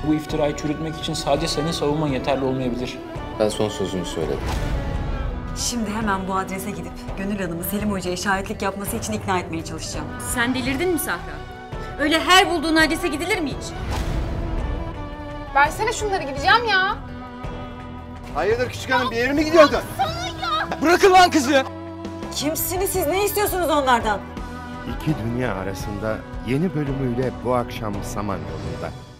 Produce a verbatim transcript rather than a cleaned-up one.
Bu iftirayı çürütmek için sadece senin savunman yeterli olmayabilir. Ben son sözümü söyledim. Şimdi hemen bu adrese gidip Gönül Hanım'ı Selim Hoca'ya şahitlik yapması için ikna etmeye çalışacağım. Sen delirdin mi Sahra? Öyle her bulduğun adrese gidilir mi hiç? Versene şunları, gideceğim ya. Hayırdır küçük hanım, bir yere mi gidiyordun? Bırakın lan kızı! Kimsiniz siz? Ne istiyorsunuz onlardan? İki Dünya Arasında yeni bölümüyle bu akşam Samanyolu'nda.